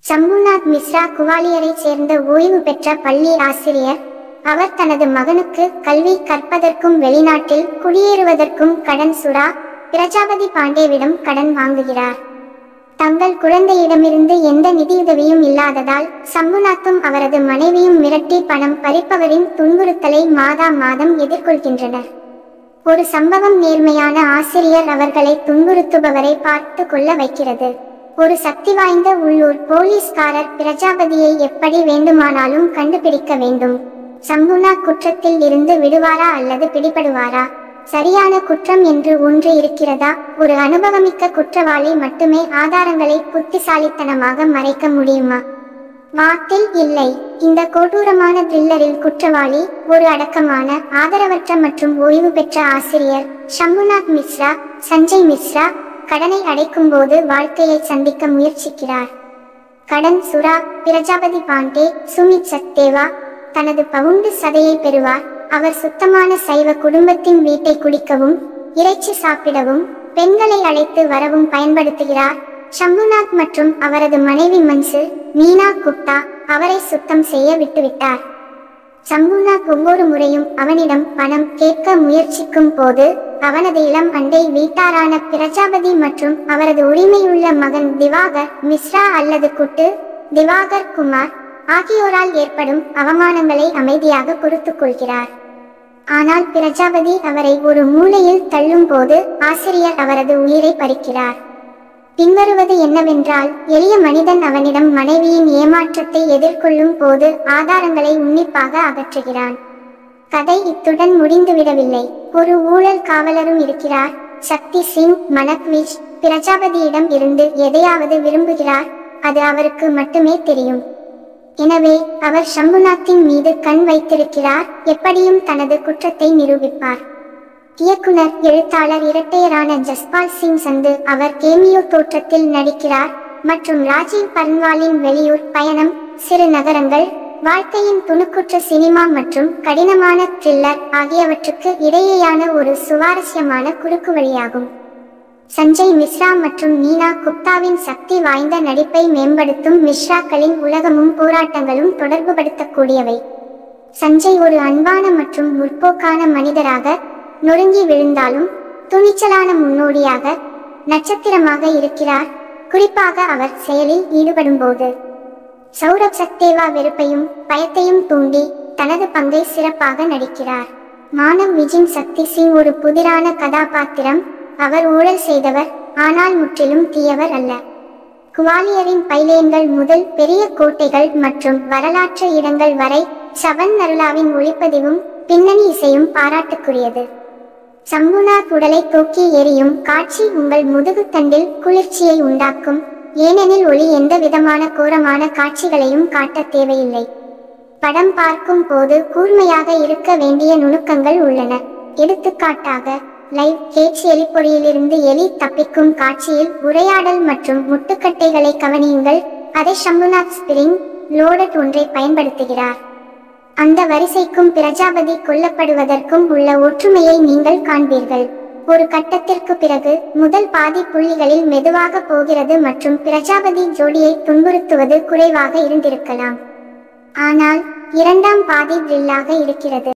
சம்புநாத் மிஸ்ரா குவாலியரைச் சேர்ந்த ஓய்வு பெற்ற பள்ளி ஆசிரியர். அவர் தனது மகனுக்கு கல்வி கற்பதற்கும் வெளிநாட்டில் குடியேறுவதற்கும் கடன் சுரா பிரஜாபதி பாண்டேவிடம் கடன் வாங்குகிறார். தங்கள் குழந்தையிடமிருந்து எந்த நிதியுதவியும் இல்லாததால் சம்புநாத்தும் அவரது மனைவியும் மிரட்டி பணம் பறிப்பவரின் துன்புறுத்தலை மாதம் எதிர்கொள்கின்றனர். ஒரு சம்பவம் நேர்மையான ஆசிரியர் அவர்களை துன்புறுத்துபவரை பார்த்து கொள்ள வைக்கிறது. ஒரு சக்தி வாய்ந்த உள்ளூர் போலீஸ்காரர் பிரஜாபதியை எப்படி வேண்டுமானாலும் கண்டுபிடிக்க வேண்டும். சம்புநாத் குற்றத்தில் இருந்து விடுவாரா அல்லது பிடிபடுவாரா? சரியான குற்றம் என்று ஒன்று இருக்கிறதா? ஒரு அனுபவமிக்க குற்றவாளி மட்டுமே ஆதாரங்களை புத்திசாலித்தனமாக மறைக்க முடியுமா? வாத்தில் இல்லை. இந்த கொடூரமான த்ரில்லரில் குற்றவாளி ஒரு அடக்கமான, ஆதரவற்ற மற்றும் ஓய்வு பெற்ற ஆசிரியர். சம்புநாத் மிஸ்ரா சஞ்சய் மிஸ்ரா கடனை அடைக்கும் போது வாழ்க்கையை சந்திக்க முயற்சிக்கிறார். கடன் சுரா பிரஜாபதி பாண்டே சுமித் சக்தேவா தனது பவுண்டு சதையை பெறுவார். அவர் சுத்தமான சைவ குடும்பத்தின் வீட்டை குடிக்கவும் இறைச்சி சாப்பிடவும் பெண்களை அழைத்து வரவும் பயன்படுத்துகிறார். சம்புநாத் மற்றும் அவரது மனைவி மன்சு மீனா குப்தா அவரை சுத்தம் செய்ய விட்டுவிட்டார். சம்புநாத் ஒவ்வொரு முறையும் அவனிடம் பணம் கேட்க முயற்சிக்கும் போது அவனது இளம் அண்டை வீட்டாரான பிரஜாபதி மற்றும் அவரது உரிமையுள்ள மகன் திவாகர் மிஸ்ரா அல்லது குட்டு திவாகர் குமார் ஆகியோரால் ஏற்படும் அவமானங்களை அமைதியாக பொறுத்து கொள்கிறார். ஆனால் பிரஜாபதி அவரை ஒரு மூலையில் தள்ளும் போது ஆசிரியர் அவரது உயிரை பறிக்கிறார். பின்வருவது என்னவென்றால், எளிய மனிதன் அவனிடம் மனைவியின் ஏமாற்றத்தை எதிர்கொள்ளும் போது ஆதாரங்களை உன்னிப்பாக அகற்றுகிறான். கதை இத்துடன் முடிந்துவிடவில்லை. ஒரு ஊழல் காவலரும் இருக்கிறார். சக்தி சிங் மனக்விஜ் பிரஜாபதியிடம் இருந்து எதையாவது விரும்புகிறார். அது அவருக்கு மட்டுமே தெரியும். எனவே அவர் சம்புநாத்தின் மீது கண் வைத்திருக்கிறார். எப்படியும் தனது குற்றத்தை நிரூபிப்பார். இயக்குனர் எழுத்தாளர் இரட்டையரான ஜஸ்பால் சிங் சந்து அவர் கேமியோ தோற்றத்தில் நடிக்கிறார். மற்றும் ராஜீவ் பர்ன்வாலின் வெளியூர் பயணம், சிறு நகரங்கள், வாழ்க்கையின் துணுக்குற்ற சினிமா மற்றும் கடினமான த்ரில்லர் ஆகியவற்றுக்கு இடையேயான ஒரு சுவாரஸ்யமான குறுக்கு வழியாகும். சஞ்சய் மிஸ்ரா மற்றும் மீனா குப்தாவின் சக்தி வாய்ந்த நடிப்பை மேம்படுத்தும் மிஸ்ராக்களின் உலகமும் போராட்டங்களும் தொடர்புபடுத்தக்கூடியவை. சஞ்சய் ஒரு அன்பான மற்றும் முற்போக்கான மனிதராக நொறுங்கி விழுந்தாலும் துணிச்சலான முன்னோடியாக நட்சத்திரமாக இருக்கிறார், குறிப்பாக அவர் செயலில் ஈடுபடும்போது. சௌரப் சக்தேவா வெறுப்பையும் பயத்தையும் தூண்டி தனது பங்கை சிறப்பாக நடிக்கிறார். மானவ் விஜின் சக்தி சிங் ஒரு புதிரான கதாபாத்திரம். அவர் ஊழல் செய்தவர், ஆனால் முற்றிலும் தீயவர் அல்ல. குவாலியரின் பைலேன்கள் முதல் பெரிய கோட்டைகள் மற்றும் வரலாற்று இடங்கள் வரை சவன் நருலாவின் ஒளிப்பதிவும் பின்னணி இசையும் பாராட்டுக்குரியது. சம்புநாத் உடலை தூக்கி எறியும் காட்சி உங்கள் முதுகுத்தண்டில் குளிர்ச்சியை உண்டாக்கும், ஏனெனில் ஒளி எந்த விதமான கோரமான காட்சிகளையும் காட்ட தேவையில்லை. படம் பார்க்கும் போது கூர்மையாக இருக்க வேண்டிய நுணுக்கங்கள் உள்ளன. எடுத்துக்காட்டாக, லைவ் கேட்ச் எலிப்பொறியிலிருந்து எலி தப்பிக்கும் காட்சியில் உரையாடல் மற்றும் முட்டுக்கட்டைகளை கவனியுங்கள். அதை சம்புநாத் ஸ்பிரிங் லோடட் ஒன்றை பயன்படுத்துகிறார். அந்த வரிசைக்கும் பிரஜாபதி கொல்லப்படுவதற்கும் உள்ள ஒற்றுமையை நீங்கள் காண்பீர்கள். ஒரு கட்டத்திற்கு பிறகு முதல் பாதி புள்ளிகளில் மெதுவாக போகிறது மற்றும் பிரஜாபதி ஜோடியை துன்புறுத்துவது குறைவாக இருந்திருக்கலாம். ஆனால் இரண்டாம் பாதி த்ரில்லாக இருக்கிறது.